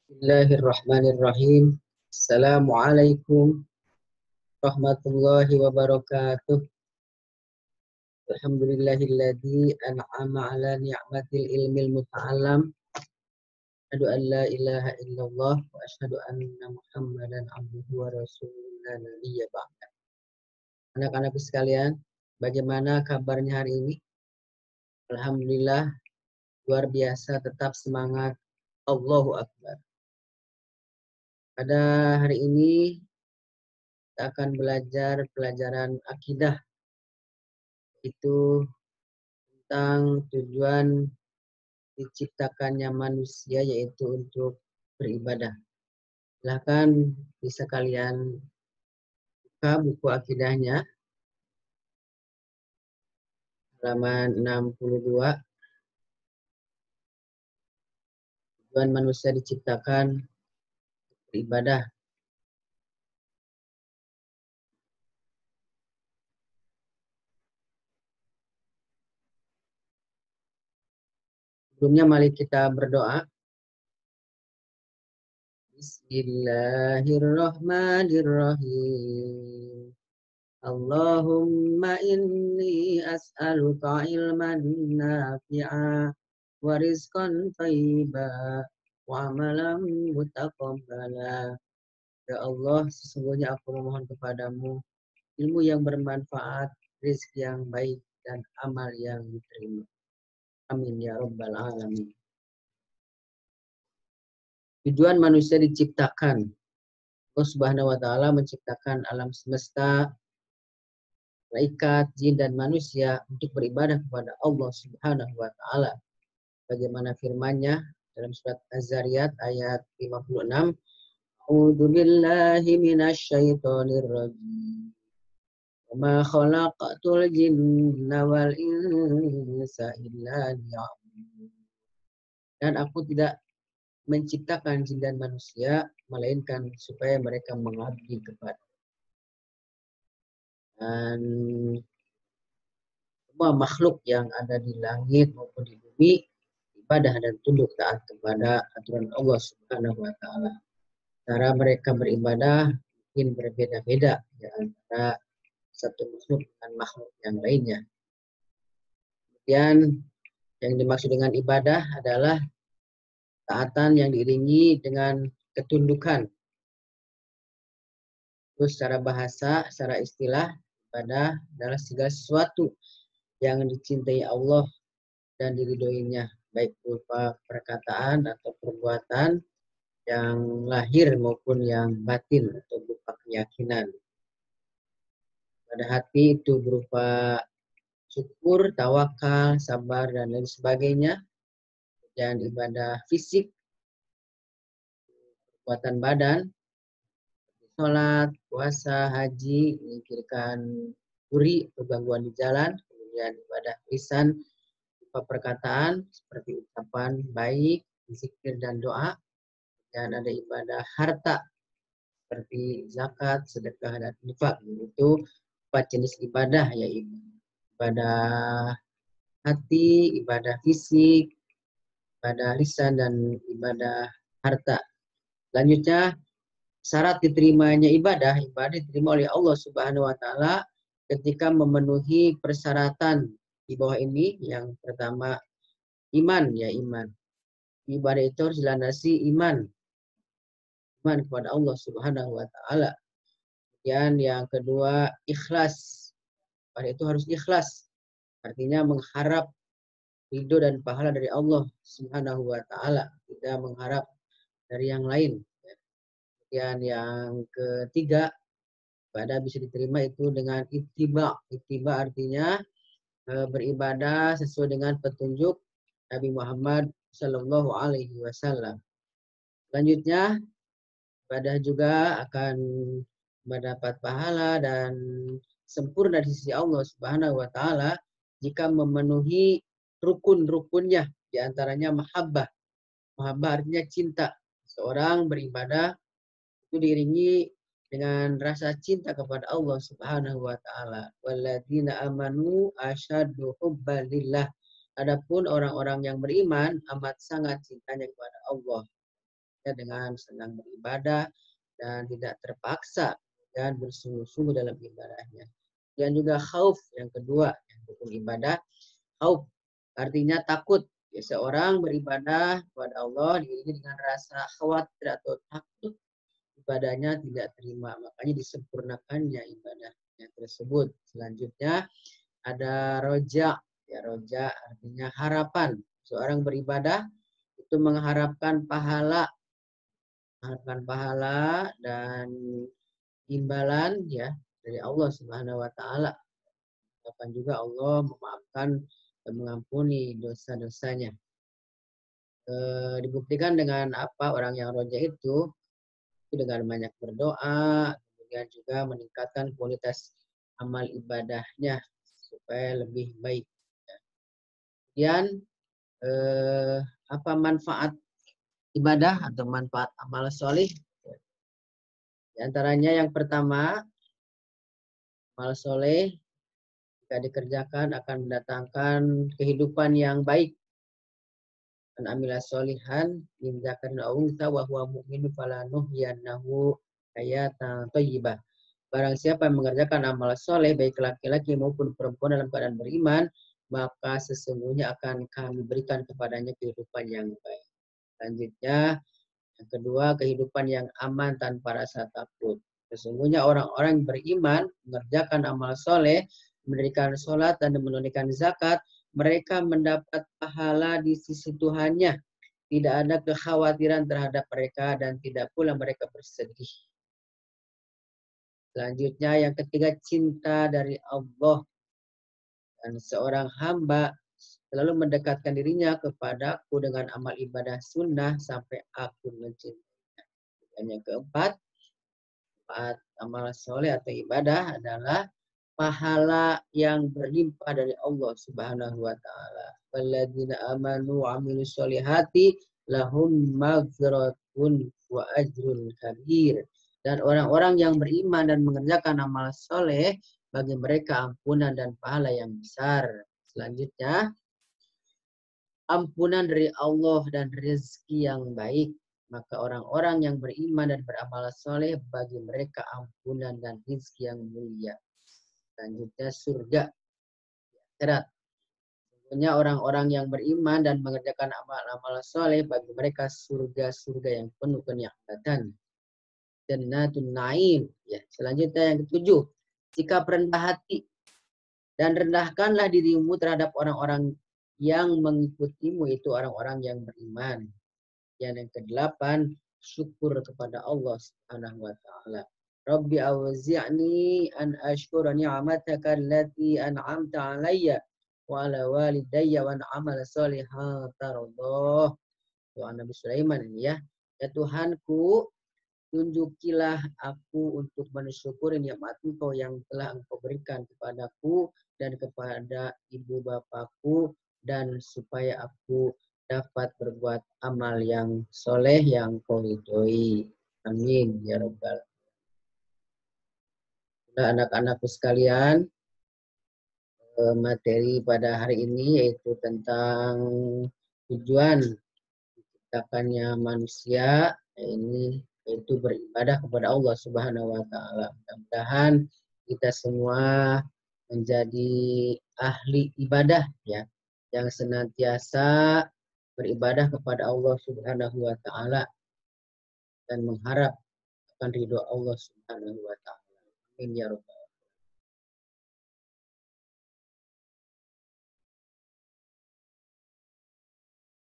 Bismillahirrahmanirrahim. Assalamualaikum warahmatullahi wabarakatuh. Alhamdulillahilladzi an'ama ala ni'matil ilmil muta'allam. Asyhadu an la ilaha illallah wa asyhadu anna Muhammadan abduhu wa rasuluhu la nabiyya ba'da. Anak-anakku sekalian, bagaimana kabarnya hari ini? Alhamdulillah, luar biasa, tetap semangat. Allahu Akbar. Pada hari ini kita akan belajar pelajaran akidah, itu tentang tujuan diciptakannya manusia, yaitu untuk beribadah. Silahkan bisa kalian buka buku akidahnya, halaman 62. Tujuan manusia diciptakan beribadah. Sebelumnya mari kita berdoa. Bismillahirrahmanirrahim. Allahumma inni as'aluka ilman nafi'a wa rizqan thayyiba wa amalan mutaqabbala. Ya Allah, sesungguhnya aku memohon kepadamu ilmu yang bermanfaat, rezeki yang baik, dan amal yang diterima. Amin ya rabbal alamin. Tujuan manusia diciptakan. Allah Subhanahu wa taala menciptakan alam semesta, malaikat, jin, dan manusia untuk beribadah kepada Allah Subhanahu wa taala. Bagaimana firman-Nya dalam surat Az-Zariyat ayat 56. A'udzu billahi minasyaitonir rajim. Wa ma khalaqatul jinna wal insa illa liya'budun. Dan aku tidak menciptakan jin dan manusia melainkan supaya mereka mengabdi kepada. Dan semua makhluk yang ada di langit maupun di bumi ibadah dan tunduk taat kepada aturan Allah Subhanahu wa taala. Cara mereka beribadah mungkin berbeda-beda di antara satu makhluk dengan makhluk yang lainnya. Kemudian yang dimaksud dengan ibadah adalah taatan yang diiringi dengan ketundukan. Terus secara bahasa, secara istilah, ibadah adalah segala sesuatu yang dicintai Allah dan diridhoinya, baik berupa perkataan atau perbuatan yang lahir maupun yang batin atau berupa keyakinan. Pada hati itu berupa syukur, tawakal, sabar, dan lain sebagainya. Dan ibadah fisik, kekuatan badan, sholat, puasa, haji, menyingkirkan duri atau gangguan di jalan. Kemudian ibadah lisan, berupa perkataan seperti ucapan baik, zikir, dan doa. Dan ada ibadah harta seperti zakat, sedekah, dan infak. Itu 4 jenis ibadah, yaitu ibadah hati, ibadah fisik, ibadah lisan, dan ibadah harta. Selanjutnya, syarat diterimanya ibadah diterima oleh Allah Subhanahu wa taala ketika memenuhi persyaratan di bawah ini. Yang pertama, iman, iman. Ibadah itu harus dilandasi iman kepada Allah Subhanahu wa taala. Kemudian yang kedua, ikhlas. Ibadah itu harus ikhlas. Artinya mengharap ridho dan pahala dari Allah Subhanahu wa taala, tidak mengharap dari yang lain. Kemudian yang ketiga, ibadah bisa diterima itu dengan ittiba. Ittiba artinya beribadah sesuai dengan petunjuk Nabi Muhammad Sallallahu Alaihi Wasallam. Selanjutnya, ibadah juga akan mendapat pahala dan sempurna di sisi Allah Subhanahu wa taala jika memenuhi rukun-rukunnya, di antaranya mahabbah. Mahabbah artinya cinta. Seorang beribadah itu diiringi dengan rasa cinta kepada Allah Subhanahu wa taala. Walladzina amanu asyaddu hubban lillah. Adapun orang-orang yang beriman amat sangat cintanya kepada Allah. dengan senang beribadah dan tidak terpaksa dan bersungguh-sungguh dalam ibadahnya. Dan juga khauf yang kedua, yang rukun ibadah, khauf artinya takut. Ya, seorang beribadah kepada Allah diiringi dengan rasa khawatir atau takut ibadahnya tidak terima, makanya disempurnakannya ibadahnya tersebut. Selanjutnya ada roja. Ya, roja artinya harapan. Seorang beribadah itu mengharapkan pahala dan imbalan ya dari Allah Subhanahu wa taala. Bahkan juga Allah memaafkan dan mengampuni dosa-dosanya. Dibuktikan dengan apa orang yang roja itu dengan banyak berdoa, kemudian juga meningkatkan kualitas amal ibadahnya supaya lebih baik. Kemudian apa manfaat ibadah atau manfaat amal soleh? Di antaranya yang pertama, amal soleh jika dikerjakan akan mendatangkan kehidupan yang baik. An amila solihan min dzakarin aw untha wa huwa mu'minun falanuhyiyannahu hayatan thayyibah. Barang siapa yang mengerjakan amal soleh baik laki-laki maupun perempuan dalam keadaan beriman, maka sesungguhnya akan kami berikan kepadanya kehidupan yang baik. Selanjutnya, yang kedua, kehidupan yang aman tanpa rasa takut. Sesungguhnya orang-orang beriman mengerjakan amal soleh, mendirikan sholat dan menunaikan zakat, mereka mendapat pahala di sisi Tuhannya. Tidak ada kekhawatiran terhadap mereka dan tidak pula mereka bersedih. Selanjutnya yang ketiga, cinta dari Allah. Dan seorang hamba selalu mendekatkan dirinya kepadaku dengan amal ibadah sunnah sampai aku mencintainya. Dan yang keempat, manfaat amal soleh atau ibadah adalah pahala yang berlimpah dari Allah Subhanahu wa taala. Walladzina amanu wa amilus solihati lahum maghfiratun wa ajrun kabir. Dan orang-orang yang beriman dan mengerjakan amal soleh, bagi mereka ampunan dan pahala yang besar. Selanjutnya, ampunan dari Allah dan rezeki yang baik. Maka orang-orang yang beriman dan beramal soleh, bagi mereka ampunan dan rezeki yang mulia. Selanjutnya surga akhirat. Sebenarnya orang-orang yang beriman dan mengerjakan amal-amal soleh, bagi mereka surga-surga yang penuh kenikmatan. Jannatun Naim. Ya, selanjutnya yang ketujuh, sikap rendah hati. Dan rendahkanlah dirimu terhadap orang-orang yang mengikutimu, itu orang-orang yang beriman. Yang kedelapan, syukur kepada Allah Subhanahu wa taala. Rabbi awzi'ni an ashkura ni'mataka allati an'amta 'alayya wa 'ala walidayya wa an amala shalihan tardah. Doa Nabi Sulaiman ini ya. Ya Tuhanku, tunjukilah aku untuk mensyukuri nikmat Engkau yang telah Engkau berikan kepadaku dan kepada ibu bapakku, dan supaya aku dapat berbuat amal yang soleh yang Kau ridhoi. Amin ya Rabbal. Nah, anak-anakku sekalian, materi pada hari ini yaitu tentang tujuan diciptakannya manusia, ini yaitu beribadah kepada Allah Subhanahu wa taala. Mudah-mudahan kita semua menjadi ahli ibadah ya, yang senantiasa beribadah kepada Allah Subhanahu wa taala dan mengharap akan ridho Allah Subhanahu wa taala. Amin ya rabbal